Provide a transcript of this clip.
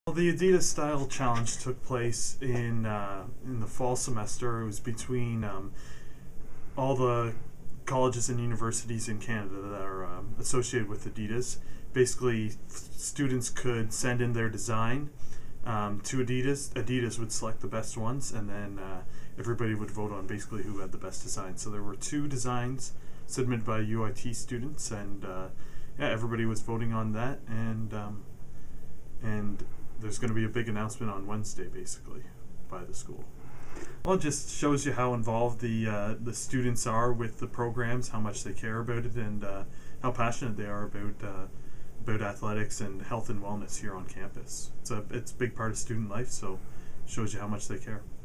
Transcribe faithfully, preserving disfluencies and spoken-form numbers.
Well, the Adidas Style Challenge took place in uh, in the fall semester. It was between um, all the colleges and universities in Canada that are um, associated with Adidas. Basically, f- students could send in their design um, to Adidas. Adidas would select the best ones, and then uh, everybody would vote on basically who had the best design. So there were two designs submitted by U O I T students, and uh, yeah, everybody was voting on that, and um, and there's going to be a big announcement on Wednesday, basically, by the school. Well, it just shows you how involved the uh, the students are with the programs, how much they care about it, and uh, how passionate they are about uh, about athletics and health and wellness here on campus. It's a it's a big part of student life, so it shows you how much they care.